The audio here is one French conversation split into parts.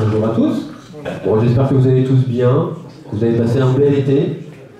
Bonjour à tous. Bon, j'espère que vous allez tous bien, que vous avez passé un bel été.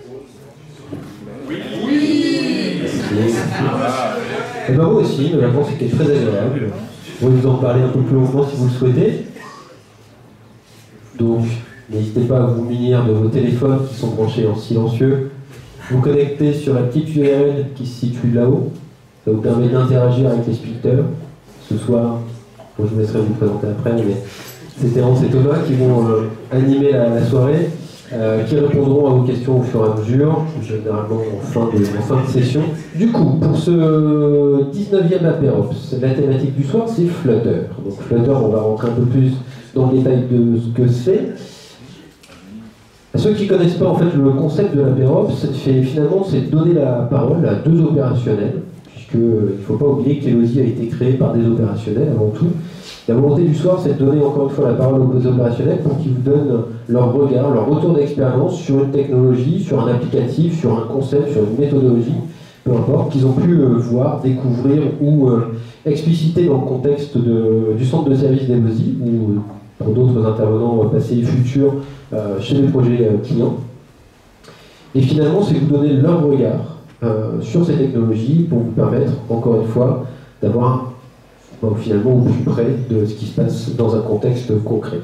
Oui. Et ben moi aussi, mes vacances étaient très agréables. Je vais vous en parler un peu plus longuement si vous le souhaitez. Donc, n'hésitez pas à vous munir de vos téléphones qui sont branchés en silencieux. Vous connectez sur la petite URL qui se situe là-haut. Ça vous permet d'interagir avec les speakers. Ce soir, bon, je vous laisserai vous présenter après, mais c'est Terence et Thomas qui vont animer la soirée, qui répondront à vos questions au fur et à mesure, généralement en fin de session. Du coup, pour ce 19e Apérops, la thématique du soir, c'est Flutter. Donc Flutter, on va rentrer un peu plus dans le détail de ce que c'est. Ceux qui ne connaissent pas en fait le concept de l'Apérops, finalement, c'est donner la parole à deux opérationnels, puisqu'il ne faut pas oublier que Kelosi a été créé par des opérationnels avant tout. La volonté du soir, c'est de donner encore une fois la parole aux opérationnels pour qu'ils vous donnent leur regard, leur retour d'expérience sur une technologie, sur un applicatif, sur un concept, sur une méthodologie, peu importe, qu'ils ont pu voir, découvrir ou expliciter dans le contexte du centre de service d'Elosi ou pour d'autres intervenants passés et futurs chez les projets clients. Et finalement, c'est vous donner leur regard sur ces technologies pour vous permettre, encore une fois, d'avoir finalement au plus près de ce qui se passe dans un contexte concret.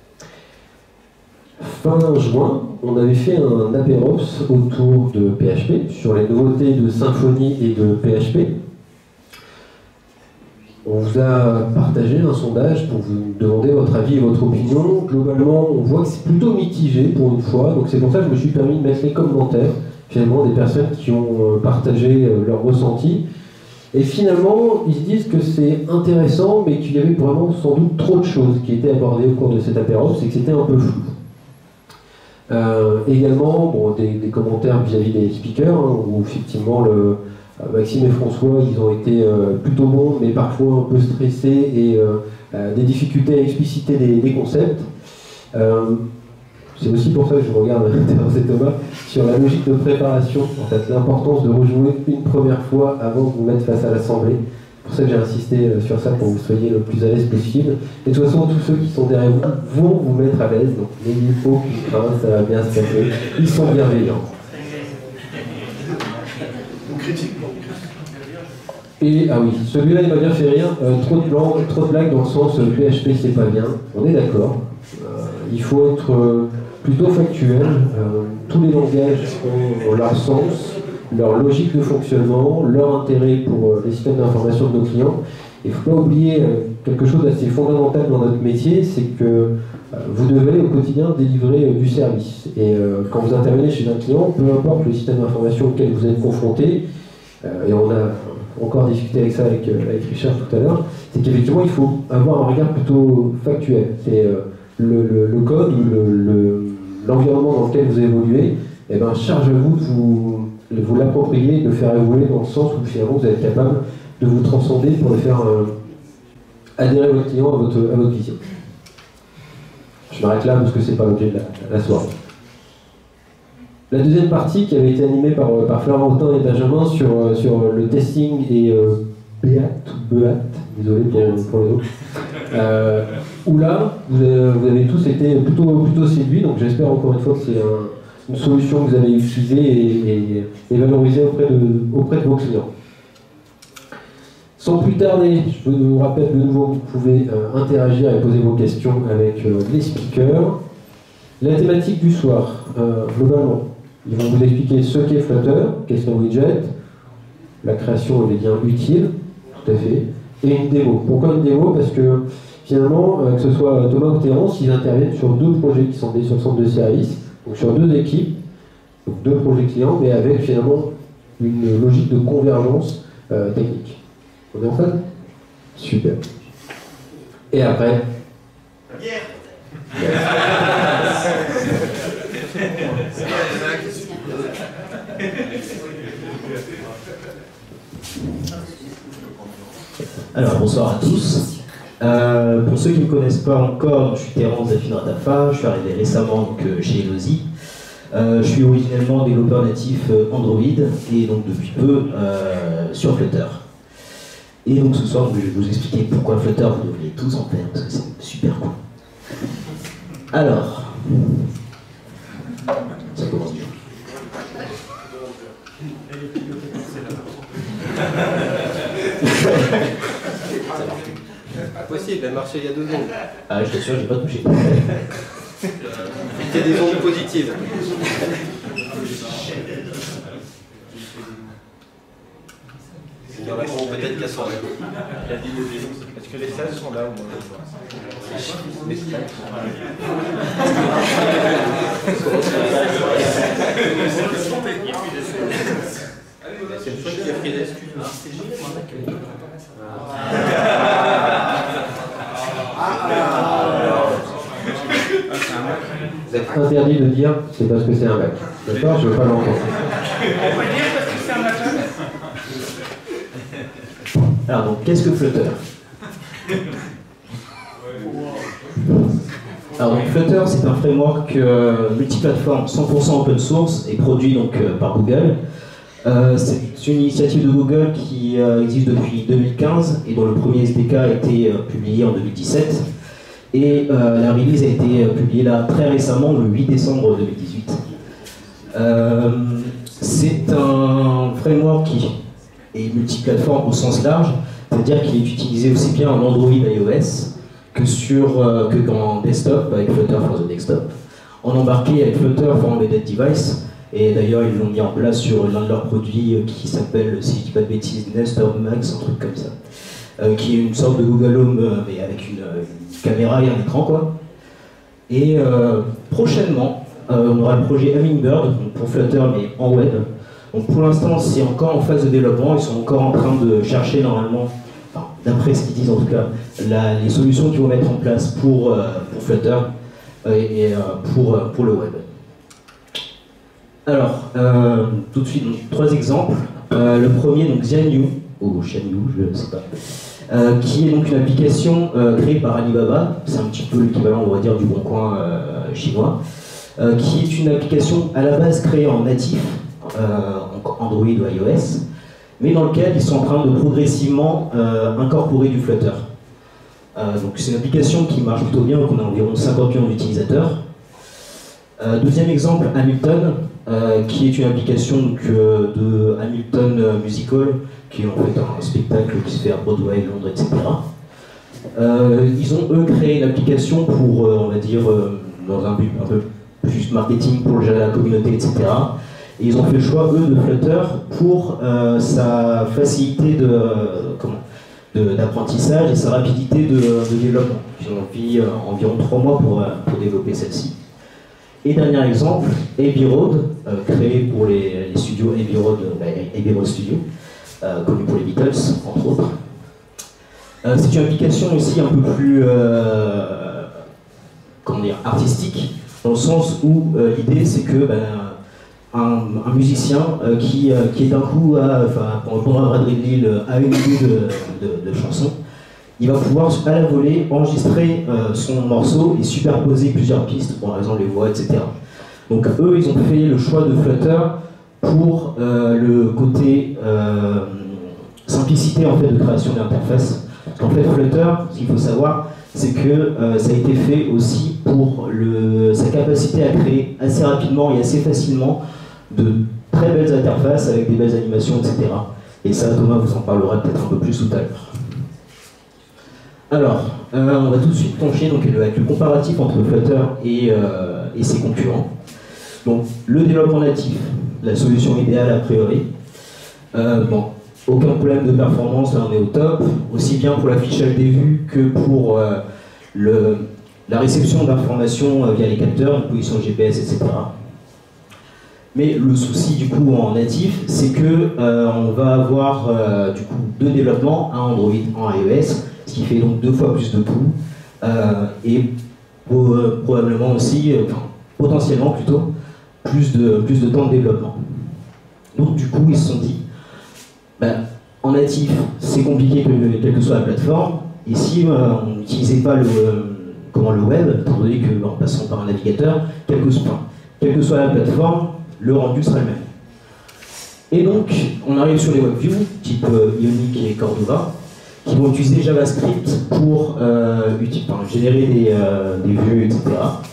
Fin juin, on avait fait un Apérops autour de PHP, sur les nouveautés de Symfony et de PHP. On vous a partagé un sondage pour vous demander votre avis et votre opinion. Globalement, on voit que c'est plutôt mitigé pour une fois, donc c'est pour ça que je me suis permis de mettre les commentaires, finalement, des personnes qui ont partagé leur ressenti. Et finalement, ils se disent que c'est intéressant, mais qu'il y avait vraiment sans doute trop de choses qui étaient abordées au cours de cet Apérops et que c'était un peu flou. Également, bon, des commentaires vis-à-vis des speakers, où effectivement Maxime et François, ils ont été plutôt bons, mais parfois un peu stressés et des difficultés à expliciter des concepts. C'est aussi pour ça que je regarde Terence et Thomas sur la logique de préparation, en fait, l'importance de rejouer une première fois avant de vous mettre face à l'assemblée. C'est pour ça que j'ai insisté sur ça, pour que vous soyez le plus à l'aise possible. Et de toute façon, tous ceux qui sont derrière vous vont vous mettre à l'aise, donc n'ayez aucune crainte, ça va bien se passer. Ils sont bienveillants. Et, ah oui, celui-là il m'a bien fait rire, trop de blagues dans le sens PHP c'est pas bien, on est d'accord. Il faut être plutôt factuel, tous les langages ont leur sens, leur logique de fonctionnement, leur intérêt pour les systèmes d'information de nos clients. Il ne faut pas oublier quelque chose d'assez fondamental dans notre métier, c'est que vous devez au quotidien délivrer du service. Et quand vous intervenez chez un client, peu importe le système d'information auquel vous êtes confronté, et on a encore discuté avec ça avec Richard tout à l'heure, c'est qu'effectivement il faut avoir un regard plutôt factuel. C'est le code ou l'environnement dans lequel vous évoluez, eh ben, charge à vous de vous l'approprier, de le faire évoluer dans le sens où finalement vous êtes capable de vous transcender pour le faire adhérer votre client à votre vision. Je m'arrête là parce que c'est pas l'objet de la soirée. La deuxième partie qui avait été animée par Florentin et Benjamin sur le testing et Beat, désolé pour les autres, où là, vous avez tous été plutôt séduits, donc j'espère encore une fois que c'est une solution que vous allez utiliser et valoriser auprès de vos clients. Sans plus tarder, je vous rappelle de nouveau que vous pouvez interagir et poser vos questions avec les speakers. La thématique du soir, globalement, ils vont vous expliquer ce qu'est Flutter, qu'est-ce qu'un widget, la création des liens utiles, tout à fait, et une démo. Pourquoi une démo? Parce que finalement, que ce soit Thomas ou Terence, ils interviennent sur deux projets qui sont des sur le centre de service, donc sur deux équipes, donc deux projets clients, mais avec finalement une logique de convergence technique. On est en fait? Super. Et après? Alors, bonsoir à tous. Pour ceux qui ne me connaissent pas encore, je suis Terence d'Affinratafa, je suis arrivé récemment chez Elosi. Je suis originellement développeur natif Android et donc depuis peu sur Flutter. Et donc ce soir, je vais vous expliquer pourquoi Flutter vous devriez tous en faire, parce que c'est super cool. Alors, ça commence bien. Possible, elle marchait il y a 2 ans. Ah, je t'assure, j'ai pas touché. Il y a des ondes positives. Peut-être qu'elles sont là. Est-ce que les salles sont là ou moins? C'est le truc qui a pris l'excuse. Vous êtes interdit de dire c'est parce que c'est un Mac. D'accord? Je ne veux pas l'entendre. On va dire parce que c'est un Mac. Alors donc, qu'est-ce que Flutter? Alors donc, Flutter, c'est un framework multiplateforme 100% open source et produit donc par Google. C'est une initiative de Google qui existe depuis 2015 et dont le premier SDK a été publié en 2017. Et la release a été publiée là très récemment, le 8 décembre 2018. C'est un framework qui est multiplateforme au sens large, c'est-à-dire qu'il est utilisé aussi bien en Android et iOS que qu'en desktop avec Flutter for the Desktop, en embarqué avec Flutter for Embedded Device, et d'ailleurs ils l'ont mis en place sur l'un de leurs produits qui s'appelle, si je dis pas de bêtises, Nest Home Max, un truc comme ça, qui est une sorte de Google Home mais avec une caméra et un écran quoi. Et prochainement, on aura le projet Hummingbird donc pour Flutter mais en web. Donc pour l'instant, c'est encore en phase de développement, ils sont encore en train de chercher normalement, enfin, d'après ce qu'ils disent en tout cas, les solutions qu'ils vont mettre en place pour Flutter et pour le web. Alors, tout de suite, donc, 3 exemples. Le premier, donc Xianyu, ou Xianyu, je ne sais pas, qui est donc une application créée par Alibaba, c'est un petit peu l'équivalent, on va dire, du Boncoin chinois, qui est une application à la base créée en natif, Android ou iOS, mais dans lequel ils sont en train de progressivement incorporer du Flutter. Donc c'est une application qui marche plutôt bien, donc on a environ 50 millions d'utilisateurs. Deuxième exemple, Hamilton, qui est une application donc, de Hamilton Musical, qui est en fait un spectacle qui se fait à Broadway, Londres, etc. Ils ont eux créé l'application pour, on va dire, dans un but un peu plus marketing pour gérer la communauté, etc. Et ils ont fait le choix, eux, de Flutter pour sa facilité d'apprentissage et sa rapidité de développement. Ils ont mis environ 3 mois pour développer celle-ci. Et dernier exemple, Abbey Road, créé pour les studios Abbey Road Studio, connu pour les Beatles, entre autres. C'est une application aussi un peu plus artistique, dans le sens où l'idée c'est que un musicien qui est d'un coup, pour répondre à Bradley Bill, a une idée de chanson, il va pouvoir à la volée enregistrer son morceau et superposer plusieurs pistes, par exemple les voix, etc. Donc eux, ils ont fait le choix de Flutter pour le côté simplicité en fait de création d'interface. Parce qu'en fait Flutter, ce qu'il faut savoir, c'est que ça a été fait aussi pour sa capacité à créer assez rapidement et assez facilement de très belles interfaces avec des belles animations, etc. Et ça, Thomas vous en parlera peut-être un peu plus tout à l'heure. Alors, on va tout de suite pencher donc, avec le comparatif entre Flutter et ses concurrents. Donc, le développement natif, la solution idéale a priori. Bon, aucun problème de performance, là on est au top, aussi bien pour l'affichage des vues que pour la réception d'informations via les capteurs, une position GPS, etc. Mais le souci du coup en natif, c'est que on va avoir du coup 2 développements, un Android, un iOS, ce qui fait donc 2 fois plus de coûts et probablement aussi, potentiellement plutôt, plus de temps de développement. Donc du coup ils se sont dit, en natif c'est compliqué quelle que soit la plateforme, et si on n'utilisait pas le web, étant donné qu'en passant par un navigateur, quelle que soit la plateforme, le rendu sera le même. Et donc, on arrive sur les WebView, type Ionic et Cordova, qui vont utiliser JavaScript pour générer des vues, etc.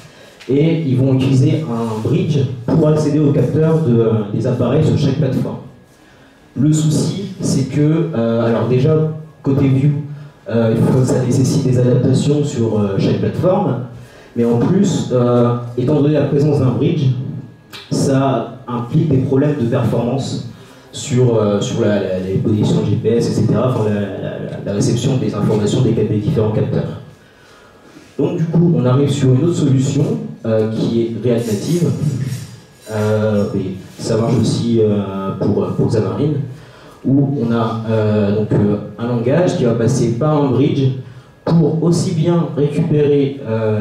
et ils vont utiliser un bridge pour accéder aux capteurs des appareils sur chaque plateforme. Le souci, c'est que, alors déjà, côté view, ça nécessite des adaptations sur chaque plateforme, mais en plus, étant donné la présence d'un bridge, ça implique des problèmes de performance sur les positions GPS, etc., enfin, la réception des informations des différents capteurs. Donc du coup, on arrive sur une autre solution qui est React Native, et ça marche aussi pour Xamarin, où on a un langage qui va passer par un bridge pour aussi bien récupérer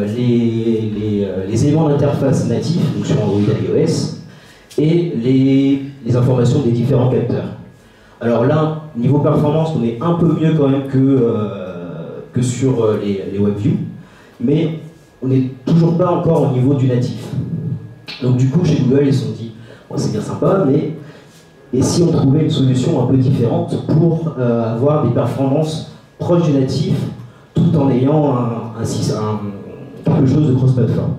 les éléments d'interface natifs, donc sur Android et iOS, et les informations des différents capteurs. Alors là, niveau performance, on est un peu mieux quand même que sur les WebView, mais on n'est toujours pas encore au niveau du natif. Donc du coup, chez Google, ils se sont dit, bon, c'est bien sympa, mais et si on trouvait une solution un peu différente pour avoir des performances proches du natif, tout en ayant quelque chose de cross-platform.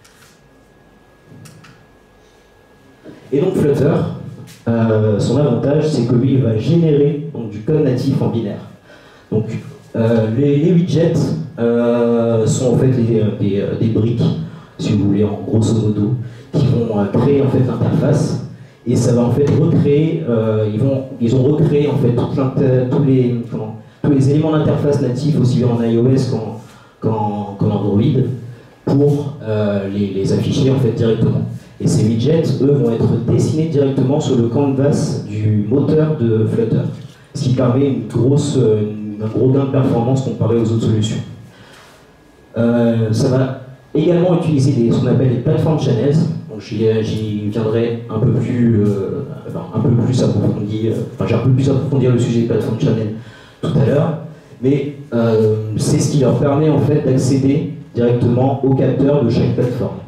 Et donc Flutter, son avantage, c'est que lui, il va générer donc, du code natif en binaire. Donc les widgets sont en fait des briques, si vous voulez, en grosso modo, qui vont créer en fait l'interface. Et ça va en fait recréer, ils ont recréé en fait tous les éléments d'interface natifs, aussi bien en iOS qu'en Android, pour les afficher en fait directement. Et ces widgets, eux, vont être dessinés directement sur le canvas du moteur de Flutter, ce qui permet un gros gain de performance comparé aux autres solutions. Ça va également utiliser ce qu'on appelle les platform channels. J'y viendrai un peu plus approfondi, j'ai un peu plus approfondir le sujet des platform channels tout à l'heure, mais c'est ce qui leur permet en fait d'accéder directement aux capteurs de chaque plateforme.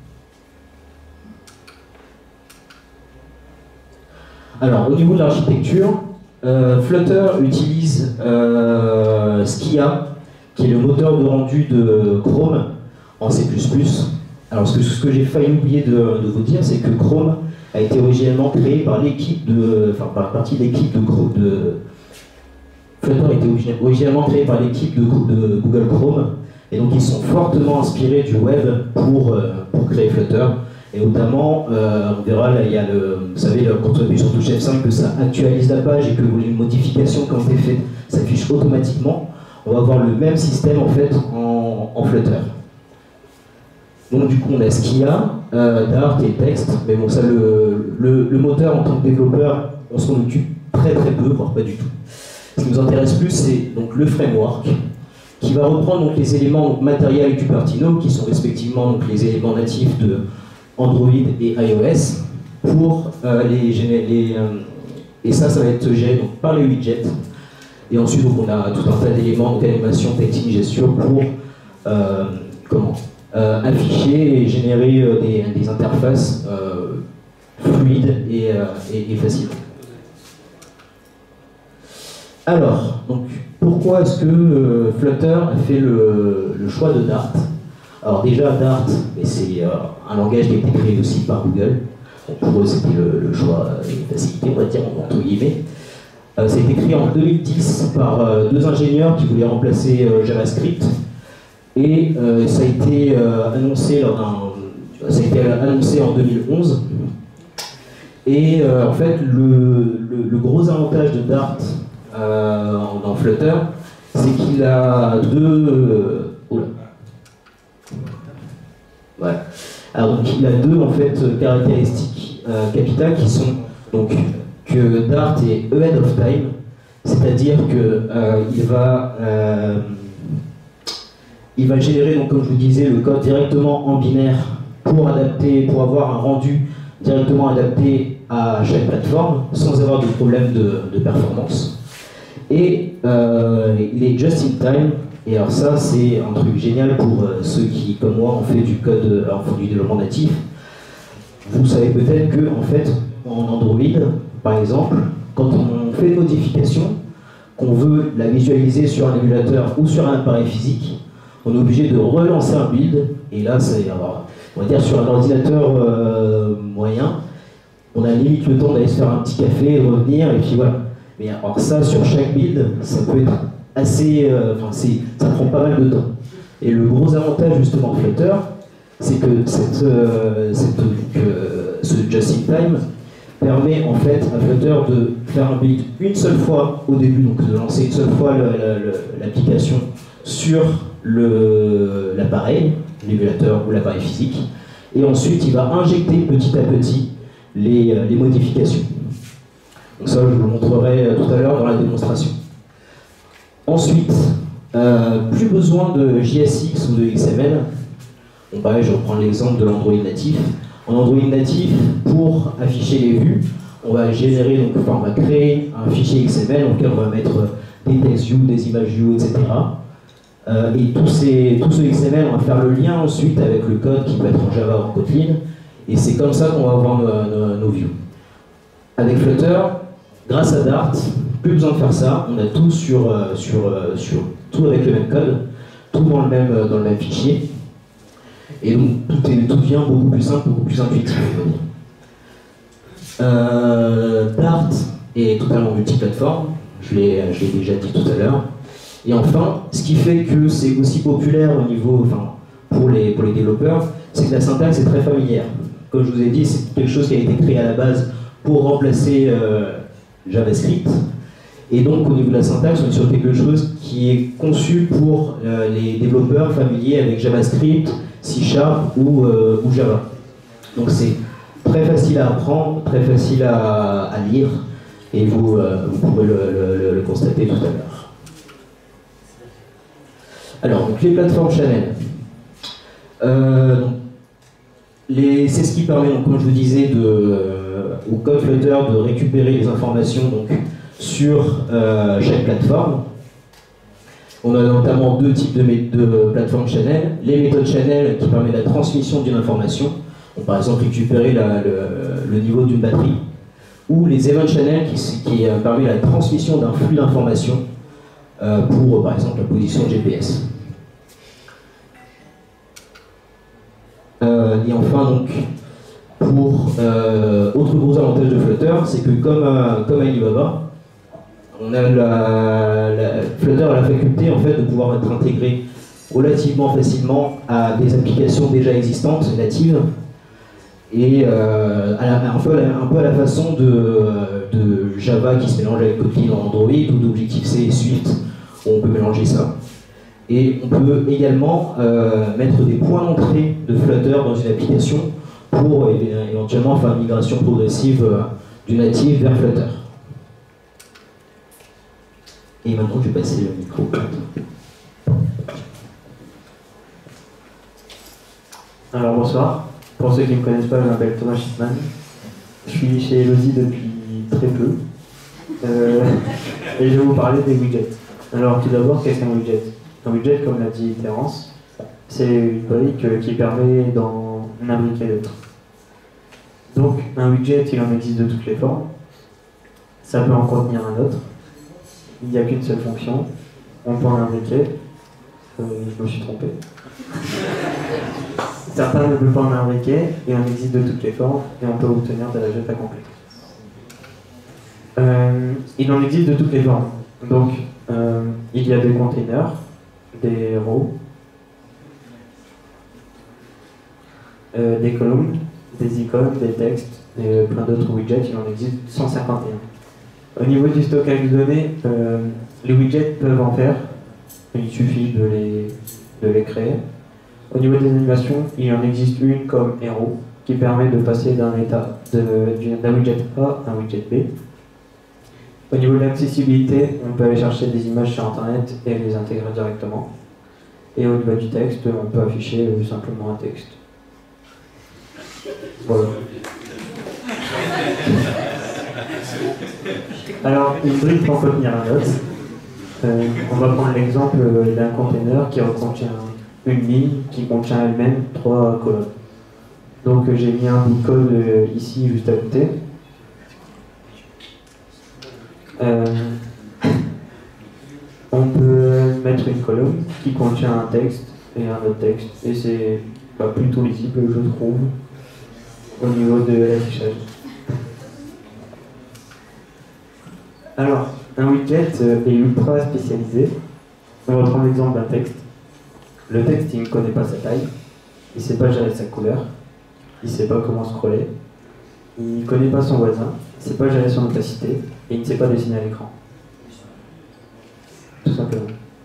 Alors, au niveau de l'architecture, Flutter utilise Skia, qui est le moteur de rendu de Chrome en C++. Alors, ce que j'ai failli oublier de vous dire, c'est que Chrome a été originellement créé par par partie de l'équipe de Flutter a été originellement créé par l'équipe de Google Chrome, et donc ils sont fortement inspirés du web pour créer Flutter. Et notamment, on verra, là, il y a vous savez, quand on appuie sur touche F5, que ça actualise la page et que les modifications qui ont été faites s'affichent automatiquement. On va avoir le même système en fait en Flutter. Donc du coup, on a Skia, Dart et Text, mais bon, ça, le moteur en tant que développeur, on s'en occupe très peu, voire pas du tout. Ce qui nous intéresse plus, c'est donc le framework, qui va reprendre donc, les éléments donc, Material et Cupertino, qui sont respectivement donc, les éléments natifs de Android et iOS, pour et ça va être géré donc, par les widgets. Et ensuite, donc, on a tout un tas d'éléments d'animation, texting, gesture pour afficher et générer des interfaces fluides et faciles. Alors, donc, pourquoi est-ce que Flutter a fait le choix de Dart? Alors déjà, Dart, c'est un langage qui a été créé aussi par Google. Donc, pour eux, c'était le choix des facilités, on va dire, entre guillemets. Ça a été créé en 2010 par deux ingénieurs qui voulaient remplacer JavaScript. Et ça a été annoncé en 2011. Et en fait, le gros avantage de Dart dans Flutter, c'est qu'il a Alors donc, il a deux en fait caractéristiques capitales qui sont donc que Dart est ahead of time, c'est-à-dire que il va générer donc comme je vous disais le code directement en binaire pour avoir un rendu directement adapté à chaque plateforme sans avoir de problème de performance. Et il est just in time. Et alors ça, c'est un truc génial pour ceux qui, comme moi, ont fait du code, font du développement natif. Vous savez peut-être que, en fait, en Android, par exemple, quand on fait une modification, qu'on veut la visualiser sur un émulateur ou sur un appareil physique, on est obligé de relancer un build, et là, On va dire sur un ordinateur moyen, on a limite le temps d'aller se faire un petit café, de revenir, et puis voilà. Mais alors ça, sur chaque build, ça peut être assez... ça prend pas mal de temps. Et le gros avantage justement de Flutter, c'est que ce just-in-time permet en fait à Flutter de faire un build une seule fois au début, donc de lancer une seule fois l'application sur l'appareil, l'émulateur ou l'appareil physique, et ensuite il va injecter petit à petit les modifications. Donc ça, je vous le montrerai tout à l'heure dans la démonstration. Ensuite, plus besoin de JSX ou de XML. Bon, pareil, je reprends l'exemple de l'Android natif. En Android natif, pour afficher les vues, on va générer, donc, enfin, on va créer un fichier XML dans lequel on va mettre des text view, des images view, etc. Et tout ce XML, on va faire le lien ensuite avec le code qui peut être en Java ou en Kotlin. Et c'est comme ça qu'on va avoir nos views. Avec Flutter, grâce à Dart, plus besoin de faire ça. On a tout tout avec le même code, tout dans le même fichier. Et donc tout devient beaucoup plus simple, beaucoup plus intuitif. Dart est totalement multiplateforme, je l'ai déjà dit tout à l'heure. Et enfin, ce qui fait que c'est aussi populaire au niveau, pour les développeurs, c'est que la syntaxe est très familière. Comme je vous ai dit, c'est quelque chose qui a été créé à la base pour remplacer JavaScript. Et donc au niveau de la syntaxe, on est sur quelque chose qui est conçu pour les développeurs familiers avec JavaScript, C# ou Java. Donc c'est très facile à apprendre, très facile à lire, et vous pourrez le constater tout à l'heure. Alors, donc les plateformes Channel. C'est ce qui permet, donc, comme je vous disais, au code Flutter de récupérer les informations donc, sur chaque plateforme. On a notamment deux types de plateformes Channel. Les méthodes Channel qui permettent la transmission d'une information. Donc, par exemple, récupérer le niveau d'une batterie. Ou les Event Channel qui permet la transmission d'un flux d'informations pour, par exemple, la position de GPS. Et enfin, donc, autre gros avantage de Flutter, c'est que comme Alibaba, on a Flutter a la faculté en fait, de pouvoir être intégré relativement facilement à des applications déjà existantes, natives, et un peu à la façon de Java qui se mélange avec Kotlin en Android, ou d'Objective-C et Swift, où on peut mélanger ça. Et on peut également mettre des points d'entrée de Flutter dans une application pour éventuellement faire une migration progressive du native vers Flutter. Et maintenant, je vais passer le micro. Alors bonsoir. Pour ceux qui ne me connaissent pas, je m'appelle Thomas Schittmann. Je suis chez Elodie depuis très peu. Et je vais vous parler des widgets. Alors tout d'abord, qu'est-ce qu'un widget? Un widget, comme l'a dit Terence, c'est une brique qui permet d'en imbriquer d'autres. Donc un widget, il en existe de toutes les formes. Ça peut en contenir un autre. Il n'y a qu'une seule fonction. On peut en imbriquer. Je me suis trompé. Certains ne peuvent pas en imbriquer, et on existe de toutes les formes, et on peut obtenir de la jeta complète. Il en existe de toutes les formes. Donc, il y a des containers, des rows, des columns, des icônes, des textes, et plein d'autres widgets. Il en existe 151. Au niveau du stockage de données, les widgets peuvent en faire. Il suffit de les créer. Au niveau des animations, il en existe une comme Hero, qui permet de passer d'un widget A à un widget B. Au niveau de l'accessibilité, on peut aller chercher des images sur Internet et les intégrer directement. Et au niveau du texte, on peut afficher simplement un texte. Voilà. Alors, une brique peut en contenir un autre. On va prendre l'exemple d'un container qui contient une ligne qui contient elle-même 3 colonnes. Donc j'ai mis un bout de code ici juste à côté. On peut mettre une colonne qui contient un texte et un autre texte. Et c'est plutôt lisible, je trouve, au niveau de l'affichage. Alors, un widget est ultra spécialisé. On va prendre l'exemple d'un texte. Le texte, il ne connaît pas sa taille, il ne sait pas gérer sa couleur, il ne sait pas comment scroller, il ne connaît pas son voisin, il ne sait pas gérer son opacité, et il ne sait pas dessiner à l'écran. Tout simplement.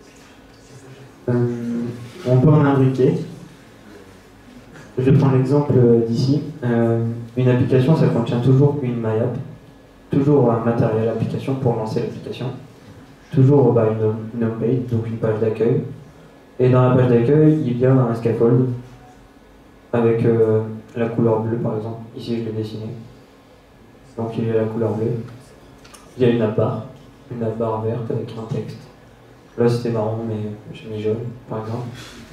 On peut en imbriquer. Je vais prendre l'exemple d'ici. Une application, ça contient toujours une MyApp, toujours un matériel application pour lancer l'application, toujours une homepage, donc une page d'accueil. Et dans la page d'accueil, il y a un scaffold avec la couleur bleue, par exemple. Ici, je l'ai dessiné. Donc, il y a la couleur bleue. Il y a une app bar verte avec un texte. Là, c'était marron, mais j'ai mis jaune, par exemple.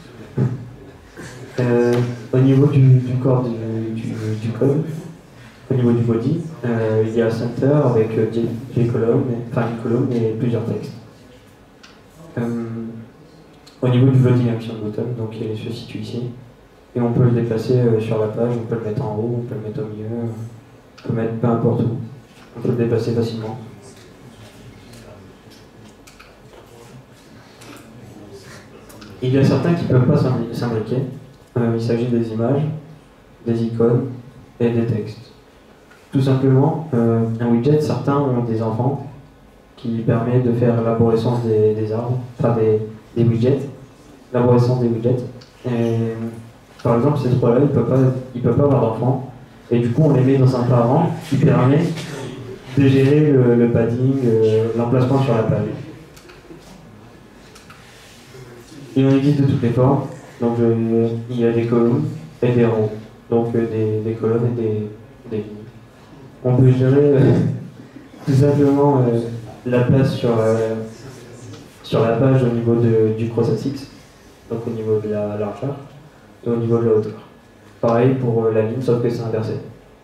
Au niveau du corps du code, au niveau du body, il y a center avec une colonne et plusieurs textes. Au niveau du loading action button, donc il se situe ici, et on peut le déplacer sur la page, on peut le mettre en haut, on peut le mettre au milieu, on peut le mettre peu importe où, on peut le déplacer facilement. Il y a certains qui ne peuvent pas s'imbriquer. Il s'agit des images, des icônes et des textes. Tout simplement, un widget, certains ont des enfants qui permet de faire l'arborescence des arbres, enfin des widgets, l'arborescence des widgets. Et, par exemple, ces trois-là, ils ne peuvent pas avoir d'enfants. Et du coup, on les met dans un parent qui permet de gérer le padding, l'emplacement sur la page. Il en existe de toutes les formes. Donc, il y a des colonnes et des rows. Donc, des colonnes et des lignes. On peut gérer tout simplement la place sur la page au niveau du cross-axis, donc au niveau de la largeur et au niveau de la hauteur. Pareil pour la ligne, sauf que c'est inversé.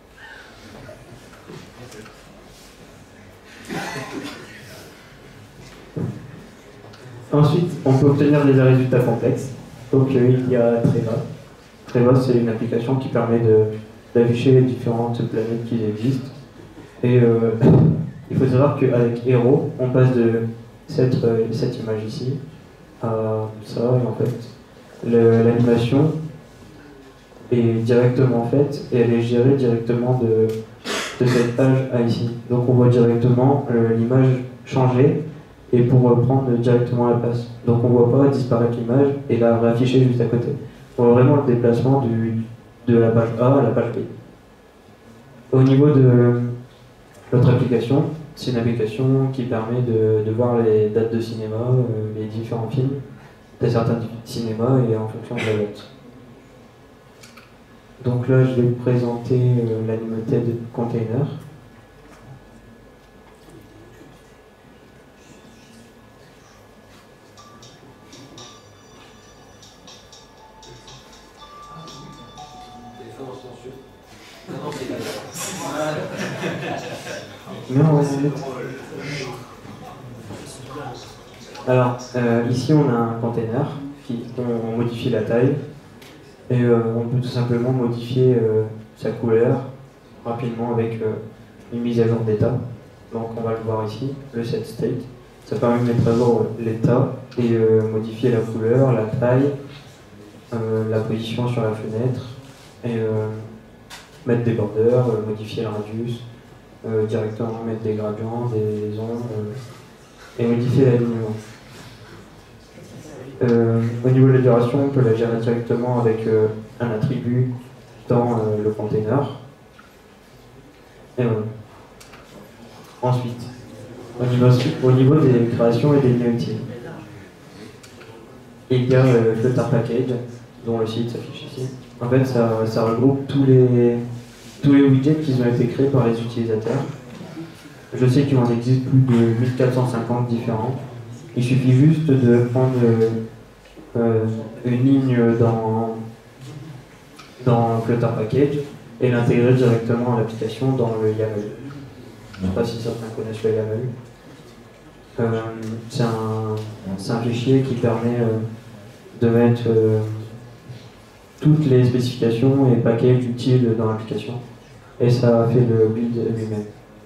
Ensuite, on peut obtenir des résultats complexes. Donc il y a Treva. Treva, c'est une application qui permet d'afficher les différentes planètes qui existent. Et il faut savoir qu'avec Hero, on passe de cette image ici à ça, et en fait, l'animation est directement faite et elle est gérée directement de cette page à ici. Donc on voit directement l'image changer et pour prendre directement la place. Donc on ne voit pas disparaître l'image et la réafficher juste à côté. On voit vraiment le déplacement de la page A à la page B. Au niveau de l'autre application, c'est une application qui permet de voir les dates de cinéma, les différents films de certains cinémas et en fonction de la date. Donc là, je vais vous présenter l'Animated Container. Non, alors, ici on a un container on modifie la taille et on peut tout simplement modifier sa couleur rapidement avec une mise à jour d'état. Donc on va le voir ici, le set state. Ça permet de mettre à jour l'état et modifier la couleur, la taille, la position sur la fenêtre et mettre des borders, modifier le radius. Directement mettre des gradients, des ombres et modifier l'alignement. Au niveau de la duration, on peut la gérer directement avec un attribut dans le container. Et voilà. Ensuite, au niveau des créations et des liens utiles, il y a Flutter Package, dont le site s'affiche ici. En fait, ça regroupe tous les widgets qui ont été créés par les utilisateurs. Je sais qu'il en existe plus de 1450 différents. Il suffit juste de prendre une ligne dans Flutter Package et l'intégrer directement à l'application dans le YAML. Je ne sais pas si certains connaissent le YAML. C'est un fichier qui permet de mettre toutes les spécifications et packages utiles dans l'application. Et ça fait le build lui-même.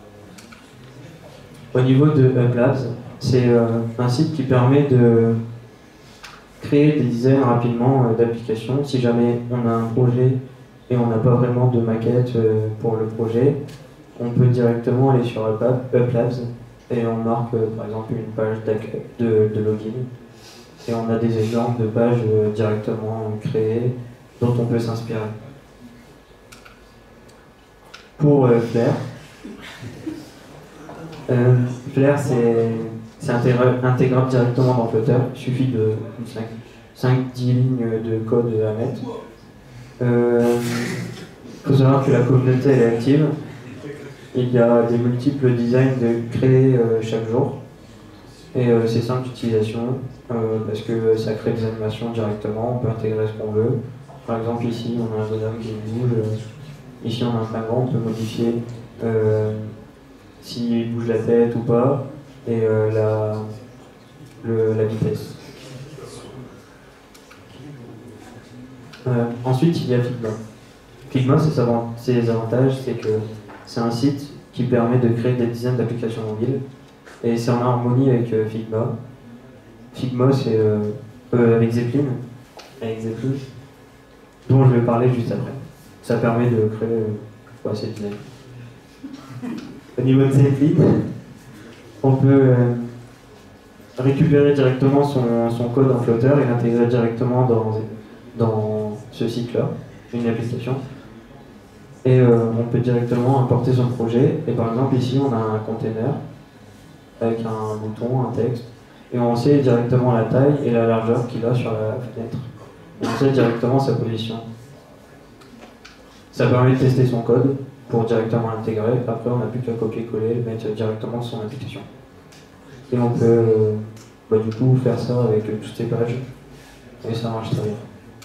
Au niveau de UpLabs, c'est un site qui permet de créer des designs rapidement d'applications. Si jamais on a un projet et on n'a pas vraiment de maquette pour le projet, on peut directement aller sur UpLabs et on marque par exemple une page de login. Et on a des exemples de pages directement créées dont on peut s'inspirer. Pour Flare, Flare c'est intégrable directement dans Flutter. Il suffit de 5-10 lignes de code à mettre. Il faut savoir que la communauté elle est active. Il y a des multiples designs de créer chaque jour. Et c'est simple d'utilisation parce que ça crée des animations directement, on peut intégrer ce qu'on veut. Par exemple ici on a un bonhomme qui bouge, ici on a un pingouin, on peut modifier s'il bouge la tête ou pas et la vitesse. Ensuite il y a Figma. Figma ses avantages c'est que c'est un site qui permet de créer des dizaines d'applications mobiles. Et c'est en harmonie avec Figma. Figma, c'est avec Zeppelin, dont je vais parler juste après. Ça permet de créer ces designs. Au niveau de Zeppelin, on peut récupérer directement son code en Flutter et l'intégrer directement dans ce site-là, une application. Et on peut directement importer son projet. Et par exemple, ici, on a un container avec un bouton, un texte, et on sait directement la taille et la largeur qu'il a sur la fenêtre. Et on sait directement sa position. Ça permet de tester son code pour directement l'intégrer. Après, on n'a plus qu'à copier-coller et le mettre directement dans son application. Et on peut du coup faire ça avec toutes ces pages. Et ça marche très bien.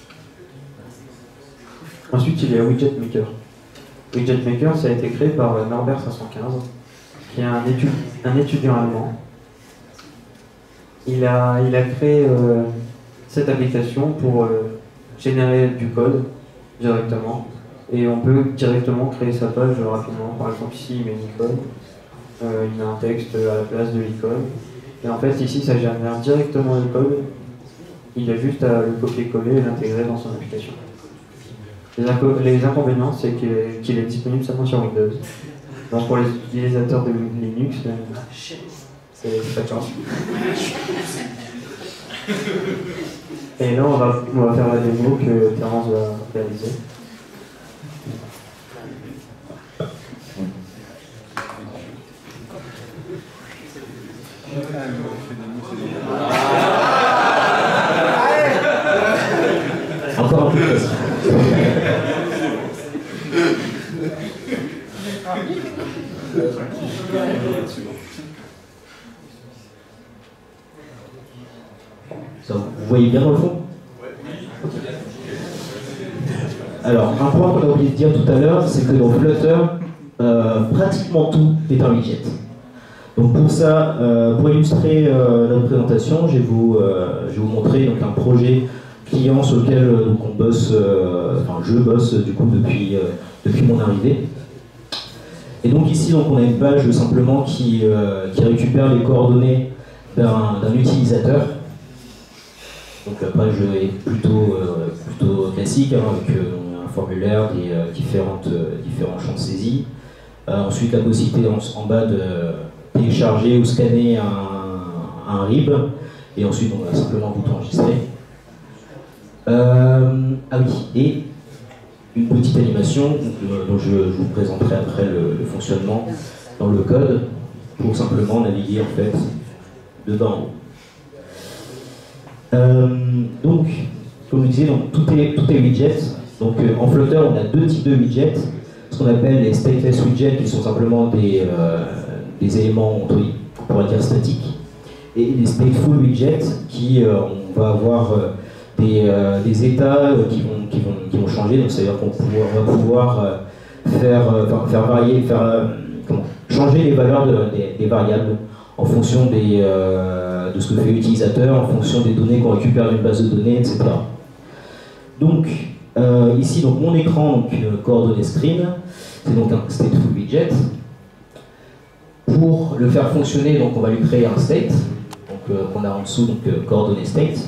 Ensuite, il y a Widget Maker. Widget Maker, ça a été créé par Norbert 515. Qui est un étudiant allemand. Il a créé cette application pour générer du code directement. Et on peut directement créer sa page rapidement. Par exemple, ici, il met une icône. Il met un texte à la place de l'icône. Et en fait, ici, ça génère directement le code. Il a juste à le copier-coller et l'intégrer dans son application. Les inconvénients, c'est qu'il est disponible seulement sur Windows. Donc pour les utilisateurs de Linux, c'est pas de chance. Et là, on va faire la démo que Terence va réaliser. Encore un peu de Vous voyez bien dans le fond? Alors, un point qu'on a oublié de dire tout à l'heure, c'est que dans Flutter, pratiquement tout est un widget. Donc pour ça, pour illustrer notre présentation, je vais vous montrer donc, un projet client sur lequel donc, on bosse, je bosse du coup depuis mon arrivée. Et donc ici, donc, on a une page simplement qui récupère les coordonnées d'un utilisateur. Donc la page est plutôt classique, hein, avec un formulaire, différents champs de saisie. Ensuite, la possibilité en bas de télécharger ou scanner un RIB. Et ensuite, on a simplement un bouton enregistrer. Ah oui, et une petite animation dont je vous présenterai après le fonctionnement dans le code pour simplement naviguer en fait de bas en haut. Donc, comme je disais, donc, tout est widget. Donc, en Flutter, on a deux types de widgets. Ce qu'on appelle les stateless widgets, qui sont simplement des éléments, on pourrait dire statiques. Et les stateful widgets, qui on va avoir des états qui vont changer. Donc, c'est-à-dire qu'on va pouvoir faire varier, changer les valeurs des variables en fonction de ce que fait l'utilisateur, en fonction des données qu'on récupère d'une base de données, etc. Donc, Ici, donc, mon écran, donc, coordonnées screen, c'est donc un stateful widget. Pour le faire fonctionner, donc, on va lui créer un state, qu'on a en dessous, donc coordonnées state.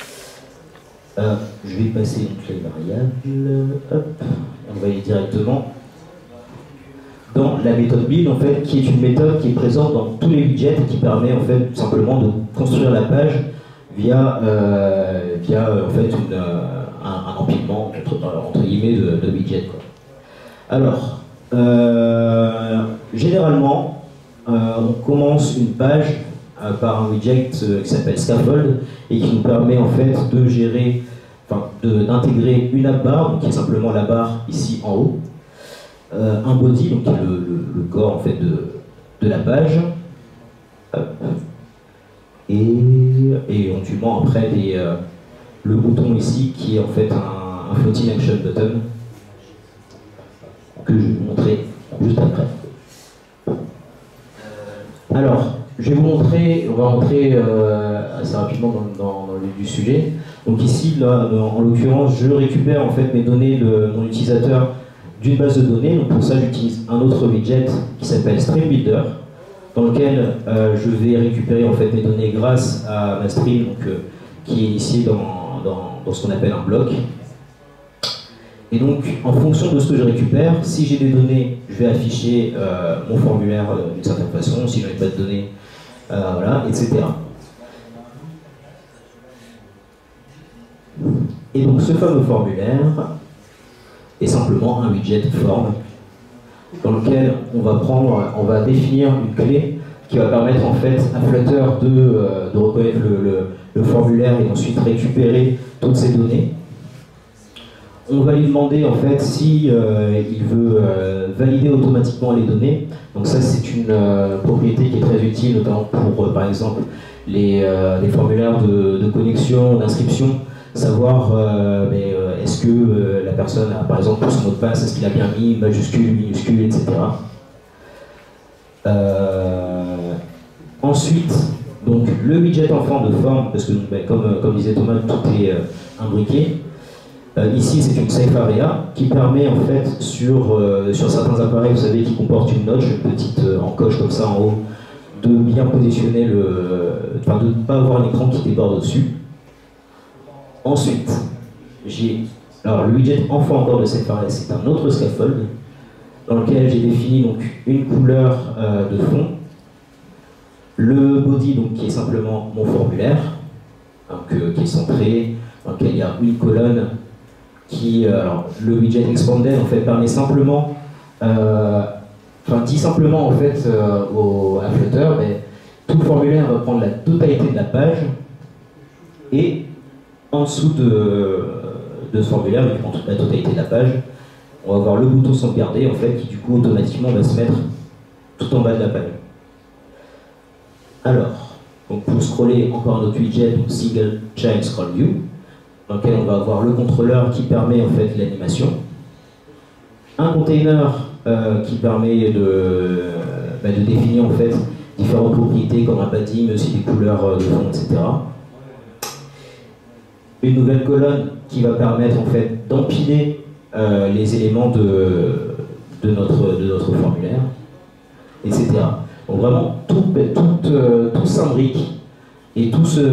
Je vais passer donc, les variables, hop, on va aller directement dans la méthode build, en fait, qui est une méthode qui est présente dans tous les widgets et qui permet en fait simplement de construire la page via, en fait un empilement entre guillemets de widgets, quoi. Alors, généralement, on commence une page par un widget qui s'appelle Scaffold et qui nous permet en fait de gérer, d'intégrer une app bar, donc qui est simplement la barre ici en haut, un body, donc qui est le corps en fait de la page, et éventuellement après le bouton ici qui est en fait un floating action button que je vais vous montrer juste après. Alors, je vais vous montrer, on va rentrer assez rapidement dans le vif du sujet. Donc ici, là, en l'occurrence, je récupère en fait mes données de mon utilisateur d'une base de données. Donc pour ça, j'utilise un autre widget qui s'appelle Stream Builder, dans lequel je vais récupérer en fait mes données grâce à ma stream, donc, qui est initiée dans ce qu'on appelle un bloc. Et donc, en fonction de ce que je récupère, si j'ai des données, je vais afficher mon formulaire d'une certaine façon. Si je n'ai pas de données, voilà, etc. Et donc, ce fameux formulaire est simplement un widget form dans lequel on va définir une clé qui va permettre en fait à Flutter de reconnaître le formulaire et ensuite récupérer toutes ces données. On va lui demander en fait si il veut valider automatiquement les données. Donc ça c'est une propriété qui est très utile, notamment pour par exemple les formulaires de connexion, d'inscription, savoir est-ce que la personne a par exemple pour son mot de passe, est-ce qu'il a bien mis majuscule, minuscule, etc. Ensuite, donc le widget en forme de forme, parce que comme disait Thomas, tout est imbriqué. Ici, c'est une safe area qui permet en fait sur certains appareils, vous savez, qui comportent une notch, une petite encoche comme ça en haut, de bien positionner de ne pas avoir un écran qui déborde au-dessus. Ensuite, alors le widget enfant encore de safe area, c'est un autre scaffold dans lequel j'ai défini donc une couleur de fond, le body donc qui est simplement mon formulaire, donc, qui est centré, dans lequel il y a une colonne. Alors, le widget expanded en fait permet simplement, dit simplement en fait à Flutter, mais tout le formulaire va prendre la totalité de la page et en dessous de ce formulaire, vu qu'il prend toute la totalité de la page, on va avoir le bouton sauvegarder en fait qui du coup automatiquement va se mettre tout en bas de la page. Alors, donc pour scroller encore un autre widget, donc Single Child Scroll View, dans lequel on va avoir le contrôleur qui permet en fait l'animation, un container qui permet de définir en fait différentes propriétés comme un padding, mais aussi des couleurs de fond, etc. Une nouvelle colonne qui va permettre en fait d'empiler les éléments de notre formulaire, etc. Donc vraiment tout s'imbrique et tout se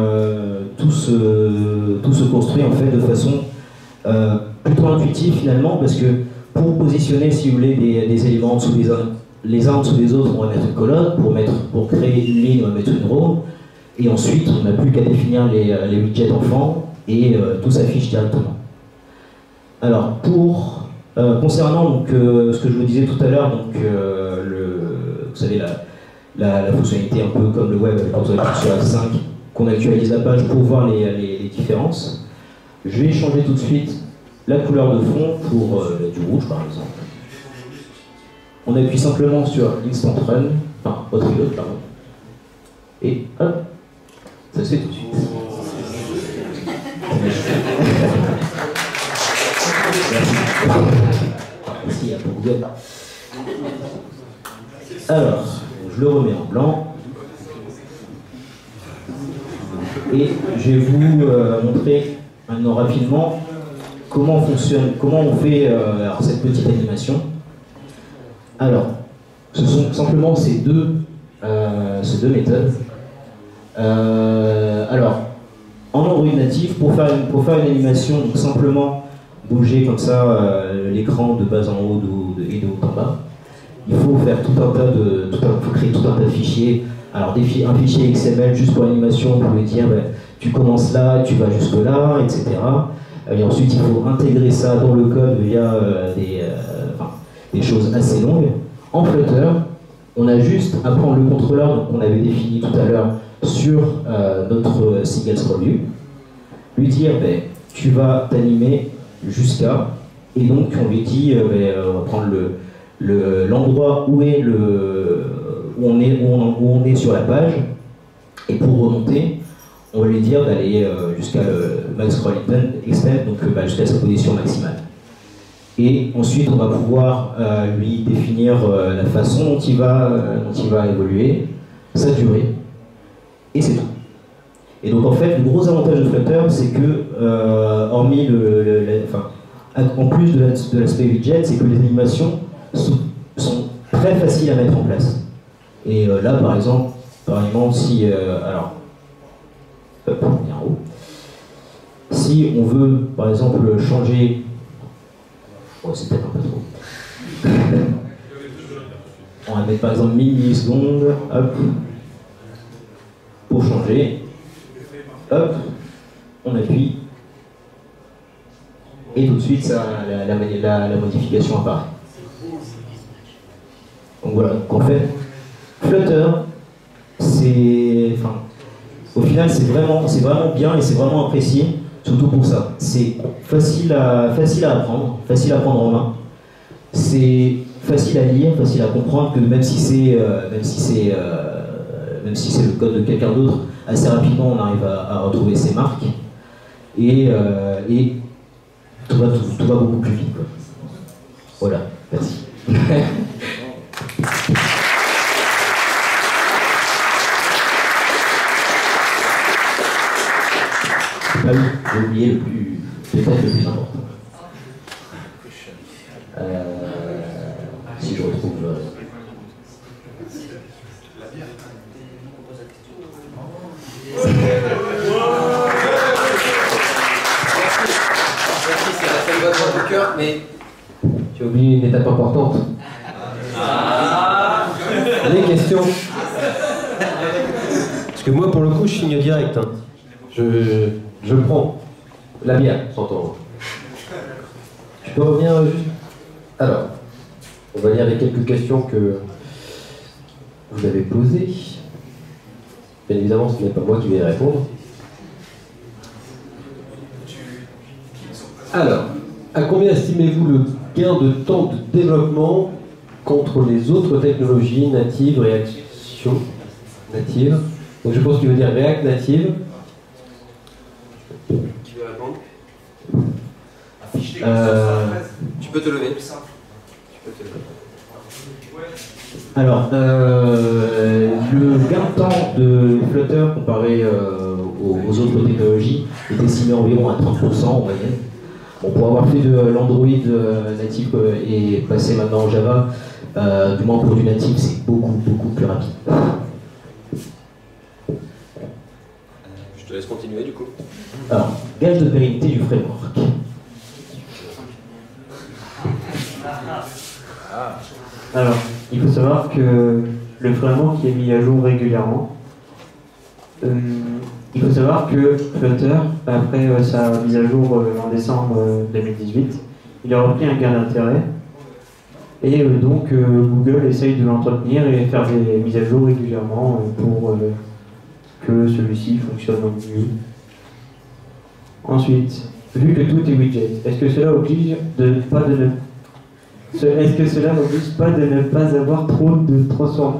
construit en fait de façon plutôt intuitive finalement, parce que pour positionner, si vous voulez, des éléments en dessous les uns en dessous des autres, on va mettre une colonne, pour créer une ligne, on va mettre une row, et ensuite on n'a plus qu'à définir les widgets enfants et tout s'affiche directement. Alors concernant donc, ce que je vous disais tout à l'heure, donc vous savez la fonctionnalité un peu comme le web avec quand on appuie sur F5, qu'on actualise la page pour voir les différences. Je vais changer tout de suite la couleur de fond pour du rouge par exemple. On appuie simplement sur Instant Run, enfin autre reload, pardon. Et hop, ça se fait tout de suite. Merci à Google. Alors, je le remets en blanc. Et je vais vous montrer maintenant rapidement comment fonctionne, comment on fait alors, cette petite animation. Alors, ce sont simplement ces deux méthodes. Alors, en Android natif, pour faire une animation, donc simplement bouger comme ça l'écran de bas en haut et de haut en bas, il faut faire faut créer tout un tas de fichiers. Alors un fichier XML juste pour l'animation, vous pouvez dire tu commences là, tu vas jusque là, etc. Et ensuite il faut intégrer ça dans le code via des choses assez longues. En Flutter, on a juste à prendre le contrôleur qu'on avait défini tout à l'heure sur notre single scroll view, lui dire tu vas t'animer jusqu'à, et donc on lui dit on va prendre l'endroit où on est sur la page, et pour remonter on va lui dire d'aller jusqu'à le max scroll extend, donc jusqu'à sa position maximale. Et ensuite on va pouvoir lui définir la façon dont il va évoluer, sa durée, et c'est tout. Et donc en fait, le gros avantage de Flutter, c'est que, hormis en plus de l'aspect widget, c'est que les animations sont très faciles à mettre en place. Et là, par exemple, si si on veut, par exemple, changer, c'est peut-être un peu trop. On va mettre par exemple 1000 millisecondes, hop, pour changer. Hop, on appuie, et tout de suite la modification apparaît. Donc voilà, donc en fait, Flutter, au final c'est vraiment bien et c'est vraiment apprécié, surtout pour ça. C'est facile à apprendre, facile à prendre en main. C'est facile à lire, facile à comprendre, que même si c'est le code de quelqu'un d'autre, assez rapidement on arrive à retrouver ses marques, et tout va beaucoup plus vite, quoi. Voilà, merci. Ah oui, j'ai oublié peut-être le plus important. Si je retrouve... C'est la seule voix du cœur, mais tu as oublié une étape importante. Les questions. Parce que moi, pour le coup, je signe direct. Hein. Je prends la bière, s'entend. Je peux revenir juste. Alors, on va lire les quelques questions que vous avez posées. Bien évidemment, ce n'est pas moi qui vais y répondre. Alors, à combien estimez-vous le gain de temps de développement contre les autres technologies natives, réaction native? Donc je pense qu'il veut dire React Native. Qui veut répondre? Tu peux te lever. Alors, le gain de temps de Flutter comparé aux autres technologies est estimé environ à 30% en moyenne. Bon, pour avoir fait de l'Android natif et passer maintenant en Java, du moins pour du natif, c'est beaucoup plus rapide. Je te laisse continuer du coup. Alors, gage de pérennité du framework. Alors, il faut savoir que le framework est mis à jour régulièrement. Il faut savoir que Flutter, après sa mise à jour en décembre 2018, il a repris un gain d'intérêt. Et donc Google essaye de l'entretenir et faire des mises à jour régulièrement pour que celui-ci fonctionne au mieux. Ensuite, vu que tout est widget, est-ce que cela oblige est-ce que cela n'oblige pas de ne pas avoir trop de transformations?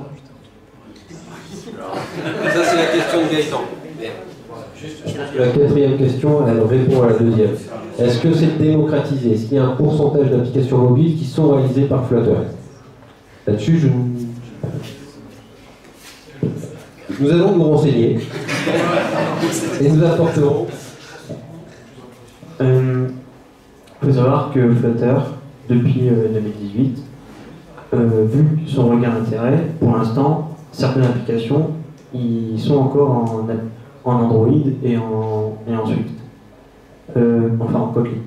Ça c'est la question de Gaëtan. La quatrième question, elle répond à la deuxième. Est-ce que c'est démocratisé? Est-ce qu'il y a un pourcentage d'applications mobiles qui sont réalisées par Flutter? Là-dessus, nous allons nous renseigner et nous apporterons. Il faut savoir que Flutter, depuis 2018, vu son regain d'intérêt, pour l'instant, certaines applications ils sont encore en Android et en Swift. Enfin en Kotlin.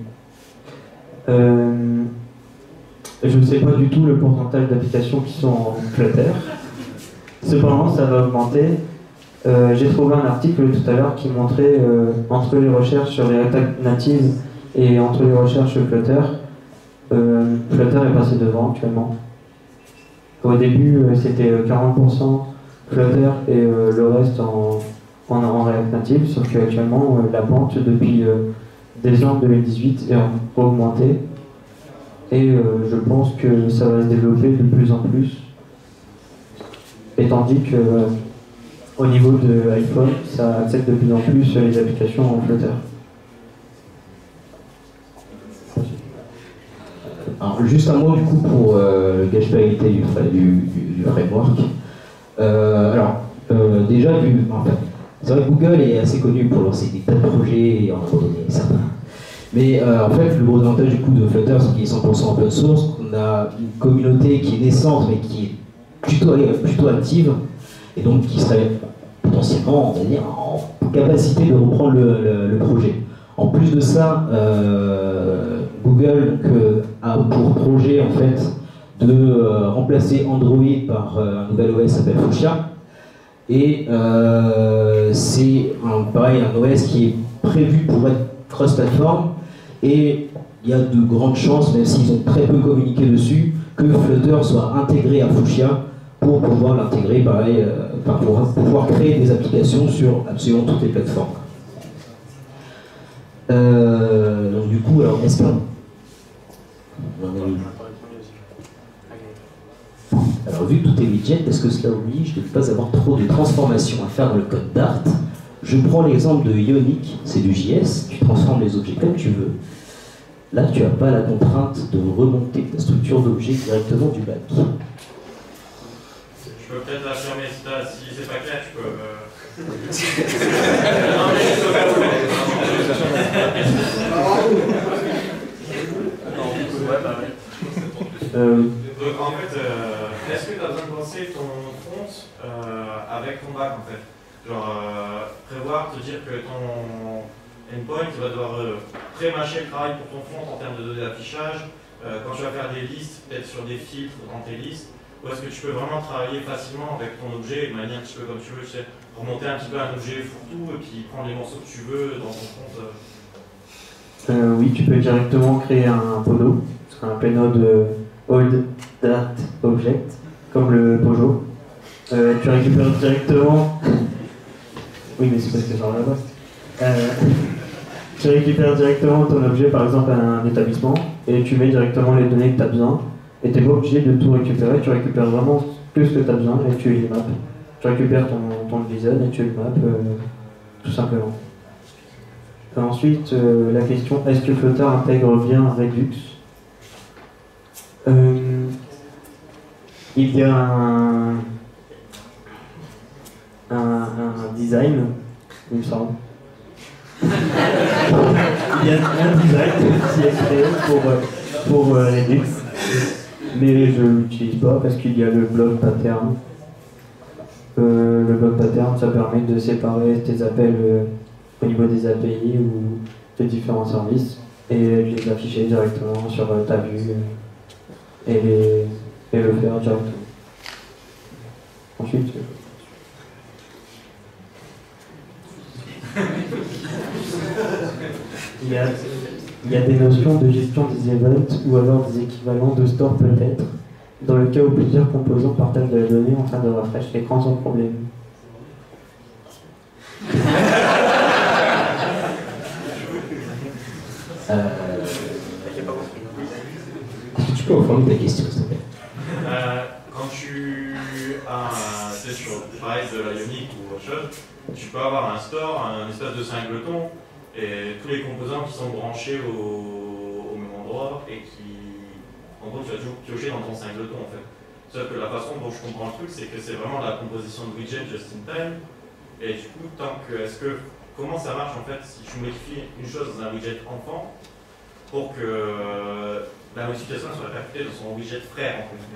Je ne sais pas du tout le pourcentage d'applications qui sont en Flutter. Cependant, ça va augmenter. J'ai trouvé un article tout à l'heure qui montrait entre les recherches sur React Native et entre les recherches Flutter, Flutter est passé devant actuellement. Au début, c'était 40% Flutter et le reste en React Native, sauf qu'actuellement, la pente depuis décembre 2018 est augmentée. Et je pense que ça va se développer de plus en plus. Et tandis que au niveau de iPhone, ça accepte de plus en plus les applications en Flutter. Alors, juste un mot du coup pour le gage-pérennité du framework. Déjà, en fait, c'est vrai que Google est assez connu pour lancer des tas de projets et en abandonner certains. Mais en fait, le gros avantage du coup de Flutter, c'est qu'il est 100% open source, qu'on a une communauté qui est naissante mais qui est plutôt active et donc qui serait potentiellement, on va dire, en capacité de reprendre le projet. En plus de ça, Google a pour projet en fait de remplacer Android par un nouvel OS qui s'appelle Fuchsia. Et c'est pareil, un OS qui est prévu pour être cross-platform. Et il y a de grandes chances, même s'ils ont très peu communiqué dessus, que Flutter soit intégré à Fuchsia pour pouvoir l'intégrer, pareil, pour pouvoir créer des applications sur absolument toutes les plateformes. Donc du coup, alors, est-ce qu'on... Alors vu que tout est widget, est-ce que cela oblige de ne pas avoir trop de transformations à faire dans le code Dart? Je prends l'exemple de Ionic, c'est du JS, tu transformes les objets comme tu veux. Là, tu n'as pas la contrainte de remonter ta structure d'objet directement du bac. Je peux peut-être affirmer, si c'est pas clair, je peux... Non, mais je peux pas En fait, est-ce que tu as besoin de penser ton front avec ton back en fait? Genre, prévoir, te dire que ton endpoint va devoir pré-mâcher le travail pour ton front en termes de données d'affichage, quand tu vas faire des listes, peut-être sur des filtres dans tes listes, ou est-ce que tu peux vraiment travailler facilement avec ton objet de manière un petit peu comme tu veux, tu sais, remonter un petit peu un objet fourre-tout et puis prendre les morceaux que tu veux dans ton front Oui, tu peux directement créer un podo, un payload Old Dart Object, comme le Pojo. Tu récupères directement. Oui, mais c'est parce que j'en ai là-bas. Tu récupères directement ton objet, par exemple, à un établissement, et tu mets directement les données que tu as besoin. Et tu n'es pas obligé de tout récupérer, tu récupères vraiment tout ce que tu as besoin et tu les maps. Tu récupères ton JSON et tu le maps, tout simplement. Ensuite, la question, est-ce que Flutter intègre bien Redux? Il y a un design, il me semble. Il y a un design qui est créé pour Redux, mais je ne l'utilise pas parce qu'il y a le block pattern. Le block pattern, ça permet de séparer tes appels au niveau des API ou de différents services et de les afficher directement sur ta vue et le faire directement. Ensuite, il y a des notions de gestion des events ou alors des équivalents de store peut-être, dans le cas où plusieurs composants partagent de la donnée en train de refresh l'écran sans problème. Est-ce que tu peux reformuler ta question, s'il te plaît? Quand tu as sur pareil de la Ionic ou autre chose, tu peux avoir un store, un espèce de singleton, et tous les composants qui sont branchés au même endroit et qui, en gros, tu vas toujours piocher dans ton singleton en fait. Sauf que la façon dont je comprends le truc, c'est que c'est vraiment la composition de widget just in time. Et du coup, comment ça marche en fait si tu modifies une chose dans un widget enfant, pour que la modification soit répercutée dans son widget frère en fait.